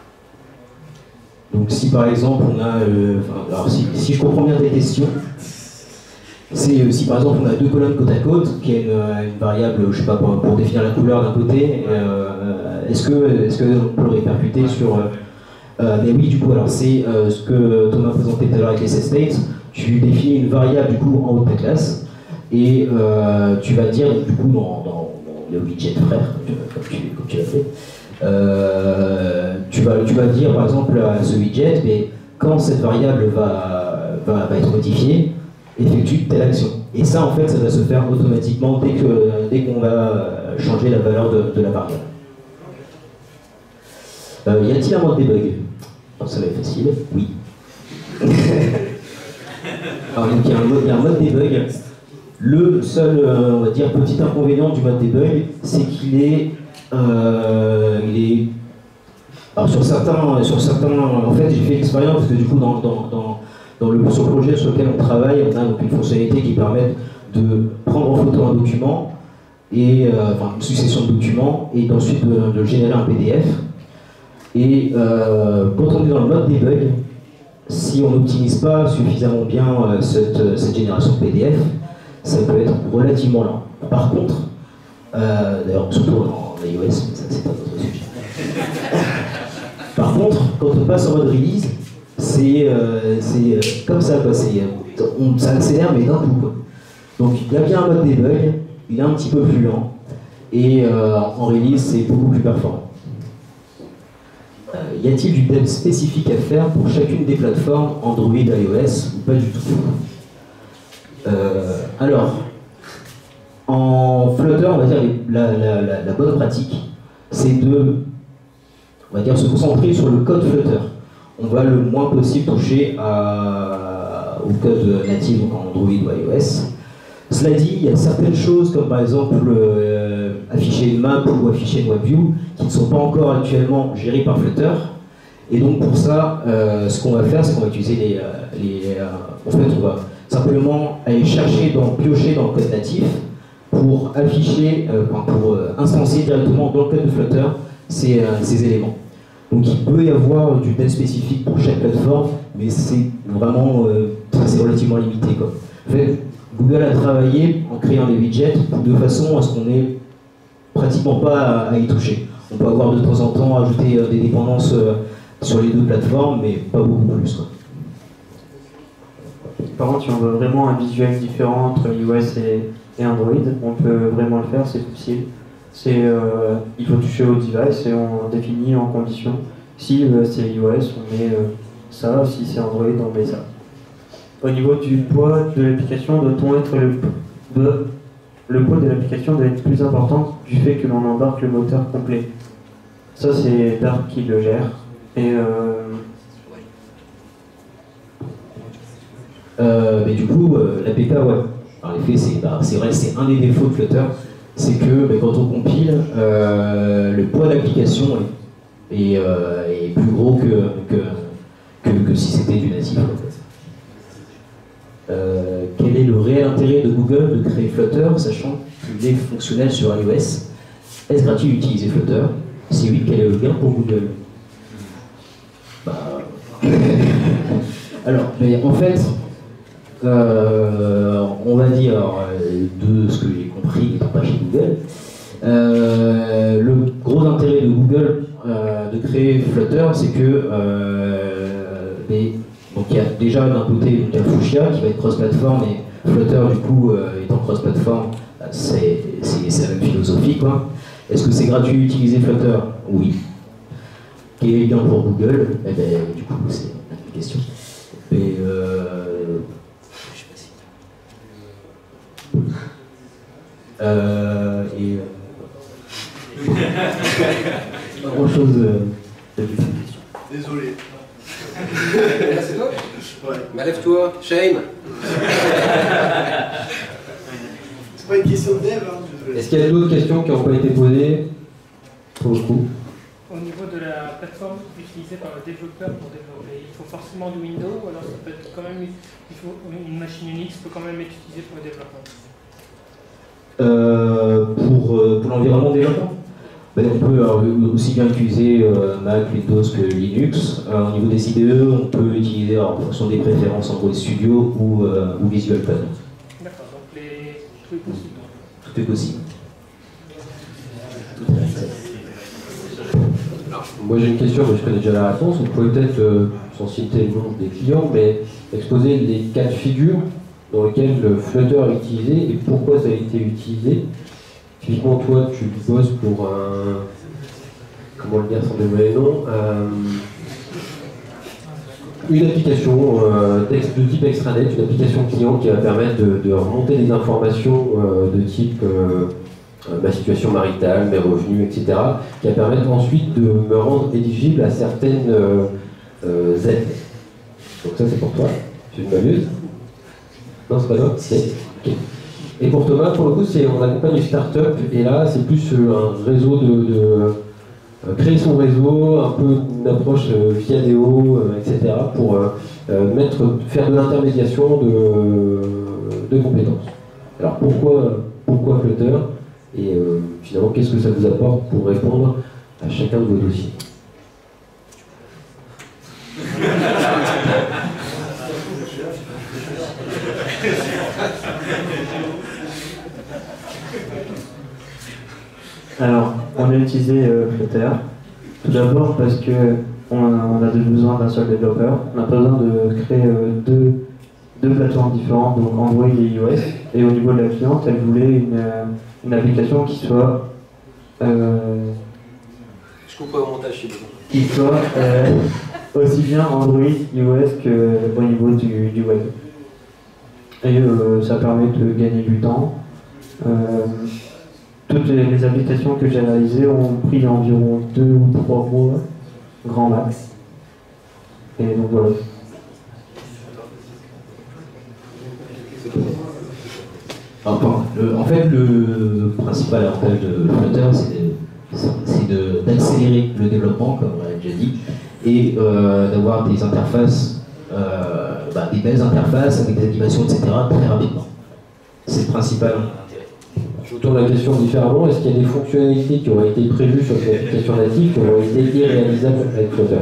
Donc si par exemple on a, alors si je comprends bien tes questions, c'est si par exemple on a deux colonnes côte à côte, qui est une variable, je sais pas, pour définir la couleur d'un côté, est-ce que on peut le répercuter sur... mais oui, du coup, alors c'est ce que Thomas présentait tout à l'heure avec les states. Tu définis une variable du coup en haut de ta classe, et tu vas dire du coup dans le widget frère, comme tu l'as fait, tu vas dire par exemple à ce widget, mais quand cette variable va être modifiée, effectue telle action. Et ça, en fait, ça va se faire automatiquement dès qu'on va changer la valeur de la variable. Y a-t-il un mode debug? Alors, ça va être facile, oui. Alors, donc, il y a un mode debug. Le seul, on va dire, petit inconvénient du mode debug, c'est qu'il est... alors, sur certains, en fait, j'ai fait l'expérience parce que du coup, sur le projet sur lequel on travaille, on a donc une fonctionnalité qui permet de prendre en photo un document, et, enfin une succession de documents, et ensuite de générer un PDF. Et quand on est dans le mode debug, si on n'optimise pas suffisamment bien cette génération de PDF, ça peut être relativement lent. Par contre, d'ailleurs surtout en iOS, mais ça c'est un autre sujet. Par contre, quand on passe en mode release, c'est comme ça, quoi. Ça accélère, mais d'un coup, quoi. Donc il y a bien un mode debug, il est un petit peu plus lent, et en release, c'est beaucoup plus performant. Y a-t-il du dev spécifique à faire pour chacune des plateformes Android, iOS, ou pas du tout? Alors, en Flutter, on va dire la bonne pratique, c'est de, on va dire, se concentrer sur le code Flutter. On va le moins possible toucher au code natif, donc en Android ou iOS. Cela dit, il y a certaines choses, comme par exemple afficher une map ou afficher une WebView, qui ne sont pas encore actuellement gérées par Flutter. Et donc pour ça, ce qu'on va faire, c'est qu'on va utiliser en fait, on va simplement aller piocher dans le code natif pour afficher, pour instancier directement dans le code de Flutter ces éléments. Donc il peut y avoir du dev spécifique pour chaque plateforme, mais c'est vraiment c'est relativement limité, quoi. En fait, Google a travaillé en créant des widgets de façon à ce qu'on n'ait pratiquement pas à y toucher. On peut avoir de temps en temps ajouter des dépendances sur les deux plateformes, mais pas beaucoup plus, quoi. Par contre, si on veut vraiment un visuel différent entre iOS et Android, on peut vraiment le faire, c'est facile. Il faut toucher au device et on définit en condition. Si c'est iOS, on met ça, si c'est Android, on met ça. Au niveau du poids de l'application, doit-on être le poids de l'application doit être plus important du fait que l'on embarque le moteur complet. Ça, c'est Dark qui le gère. Et mais du coup, l'APK, ouais. En effet, c'est vrai, c'est un des défauts de Flutter, c'est que quand on compile, le poids d'application est plus gros que si c'était du natif. En fait. Quel est le réel intérêt de Google de créer Flutter, sachant qu'il est fonctionnel sur iOS? Est-ce gratuit d'utiliser Flutter? Si oui, quel est le gain pour Google? Alors, mais en fait, on va dire, de ce que j'ai compris, étant pas chez Google, le gros intérêt de Google de créer Flutter, c'est que donc il y a déjà d'un côté il y a Fuchsia qui va être cross-platform, et Flutter du coup étant cross-platform, c'est la même philosophie, quoi. Est-ce que c'est gratuit d'utiliser Flutter? Oui. Quel est le gain pour Google? Eh bien, du coup, c'est une question. Mais je sais pas si. Pas grand chose de plus. Désolé. Là, c'est toi? Ouais. Mais lève-toi, shame. C'est pas une question de dev, hein, désolé. Est-ce qu'il y a d'autres questions qui n'ont pas été posées pour le coup? Au niveau de la plateforme utilisée par le développeur pour développer, il faut forcément du Windows, ou alors ça peut être quand même, une machine Unix peut quand même être utilisée pour le développement? pour l'environnement de développement. Ben, on peut aussi bien utiliser Mac, Windows que Linux. Au niveau des IDE, on peut utiliser en fonction des préférences Android Studio ou Visual Code. D'accord, donc tout est possible. Tout est possible. Moi j'ai une question, mais je connais déjà la réponse. Vous pouvez peut-être, sans citer le nom des clients, mais exposer les cas de figure dans lesquels le Flutter est utilisé et pourquoi ça a été utilisé. Typiquement, toi, tu bosses pour un... Comment le dire sans dévoiler le nom, une application de type extranet, une application client qui va permettre de remonter des informations de type ma situation maritale, mes revenus, etc., qui va permettre ensuite de me rendre éligible à certaines aides. Donc ça, c'est pour toi. Tu m'amuses? Non, c'est pas toi? Ok. Et pour Thomas, pour le coup, on accompagne une start-up, et là, c'est plus un réseau créer son réseau, un peu une approche Viadeo, etc., pour faire de l'intermédiation de compétences. Alors pourquoi Flutter? Et finalement, qu'est-ce que ça vous apporte pour répondre à chacun de vos dossiers? Alors, on a utilisé Flutter, tout d'abord parce qu'on a besoin d'un seul développeur. On a besoin de créer deux plateformes différentes, donc Android et iOS. Et au niveau de la cliente, elle voulait une application qui soit... Je coupe au montage, qui soit aussi bien Android, iOS qu'au niveau du web. Et ça permet de gagner du temps. Toutes les applications que j'ai réalisées ont pris environ 2 ou 3 mois, grand max. Et donc voilà. En fait, le principal avantage de Flutter, c'est d'accélérer le développement, comme on l'a déjà dit, et d'avoir des interfaces, des belles interfaces avec des animations, etc., très rapidement. C'est le principal intérêt. Je vous tourne la question différemment. Est-ce qu'il y a des fonctionnalités qui auraient été prévues sur les applications natives qui auraient été irréalisables avec Flutter?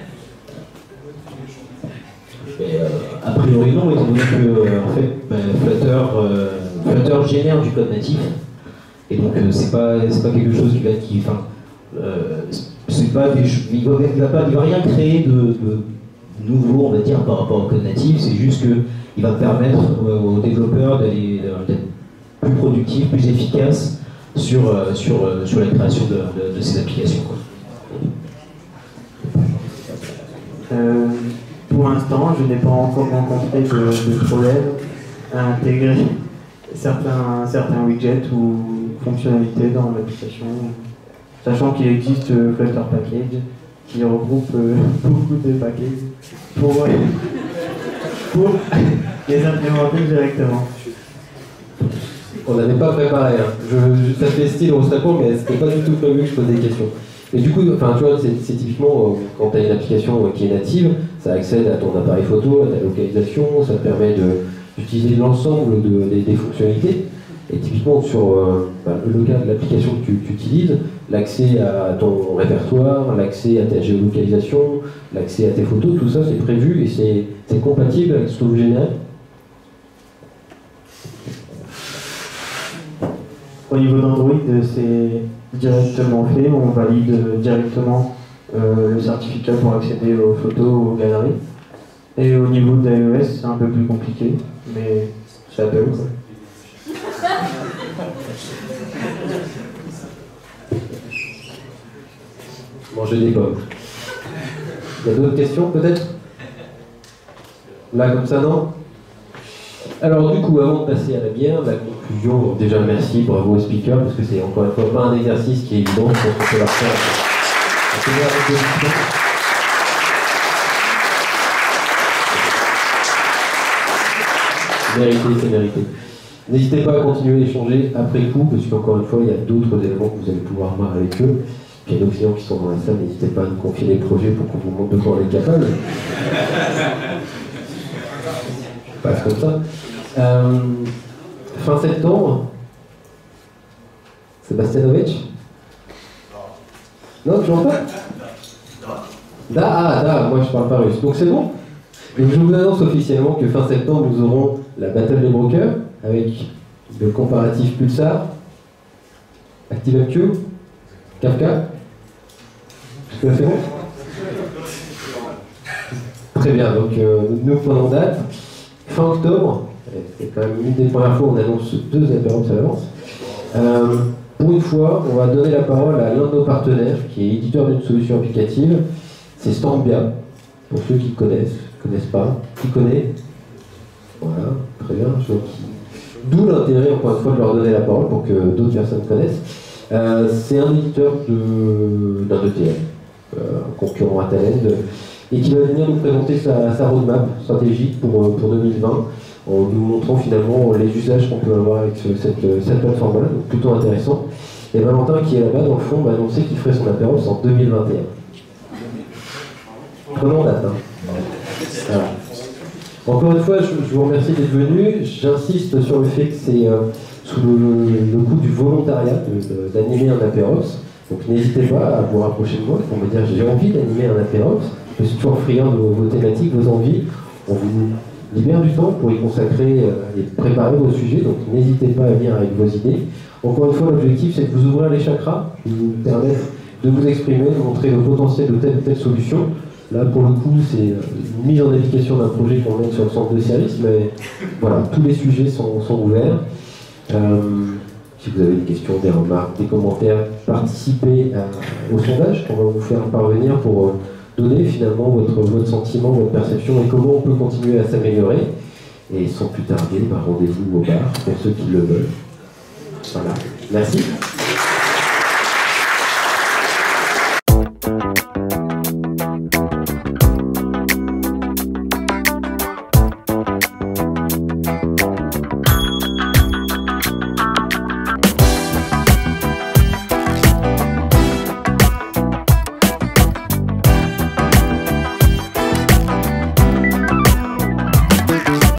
A priori non, étant donné que Flutter génère du code natif, et donc c'est pas quelque chose il va rien créer de nouveau, on va dire, par rapport au code natif. C'est juste qu'il va permettre aux développeurs d'être plus productifs, plus efficaces sur la création de ces applications. Pour l'instant, je n'ai pas encore rencontré de problème à intégrer certains widgets ou fonctionnalités dans l'application, sachant qu'il existe Flutter Package qui regroupe beaucoup de packages pour les implémenter directement. On n'avait pas préparé. Ça fait style, on se répond, mais c'était pas du tout prévu que je pose des questions. Et du coup, tu vois, c'est typiquement quand tu as une application qui est native, ça accède à ton appareil photo, à ta localisation, ça te permet d'utiliser l'ensemble des fonctionnalités. Et typiquement sur le cas de l'application que tu utilises, l'accès à ton répertoire, l'accès à ta géolocalisation, l'accès à tes photos, tout ça c'est prévu et c'est compatible avec ce que vous générez. Au niveau d'Android, c'est directement fait, on valide directement le certificat pour accéder aux photos, aux galeries. Et au niveau d'iOS, c'est un peu plus compliqué, mais c'est Apple. Manger des pommes. Il y a d'autres questions peut-être? Là comme ça, non? Alors du coup, avant de passer à la bière, la conclusion, déjà merci, bravo aux speakers, parce que c'est encore une fois pas un exercice qui est évident, je pense qu'on peut leur faire. C'est mérité, c'est mérité. N'hésitez pas à continuer à échanger après coup, parce qu'encore une fois, il y a d'autres éléments que vous allez pouvoir voir avec eux. Puis il y a nos clients qui sont dans la salle, n'hésitez pas à nous confier les projets pour qu'on vous montre de quoi on est capable. Passe comme ça. Fin septembre, Sebastianovic? Non, toujours pas? Moi je parle pas russe. Donc c'est bon? Donc je vous annonce officiellement que fin septembre, nous aurons la Battle des Brokers avec le comparatif Pulsar, ActiveMQ, Kafka. Est-ce que c'est bon? Très bien, donc nous prenons date. Fin octobre, c'est quand même une des premières fois où on annonce 2 apéros à l'avance. Pour une fois, on va donner la parole à l'un de nos partenaires qui est éditeur d'une solution applicative, c'est Stambia. Pour ceux qui connaissent pas, qui connaît? Voilà, très bien. D'où l'intérêt, encore une fois, de leur donner la parole pour que d'autres personnes connaissent. C'est un éditeur d'un ETL, un concurrent à Talend, et qui va venir nous présenter sa roadmap stratégique pour 2020, en nous montrant finalement les usages qu'on peut avoir avec cette plateforme-là, donc plutôt intéressant. Et Valentin, qui est là-bas, dans le fond, m'a annoncé qu'il ferait son apéros en 2021. Prenons date. Voilà. Encore une fois, je vous remercie d'être venu. J'insiste sur le fait que c'est sous le coup du volontariat d'animer un apéros. Donc n'hésitez pas à vous rapprocher de moi pour me dire j'ai envie d'animer un apéros. Je suis toujours friand de vos thématiques, vos envies. On vous libère du temps pour y consacrer et préparer vos sujets. Donc n'hésitez pas à venir avec vos idées. Encore une fois, l'objectif c'est de vous ouvrir les chakras, de vous permettre de vous exprimer, de montrer le potentiel de telle ou telle solution. Là, pour le coup, c'est une mise en application d'un projet qu'on mène sur le centre de service, mais voilà, tous les sujets sont ouverts. Si vous avez des questions, des remarques, des commentaires, participez au sondage qu'on va vous faire parvenir pour donner finalement votre sentiment, votre perception et comment on peut continuer à s'améliorer. Et sans plus tarder, rendez-vous au bar pour ceux qui le veulent. Voilà. Merci.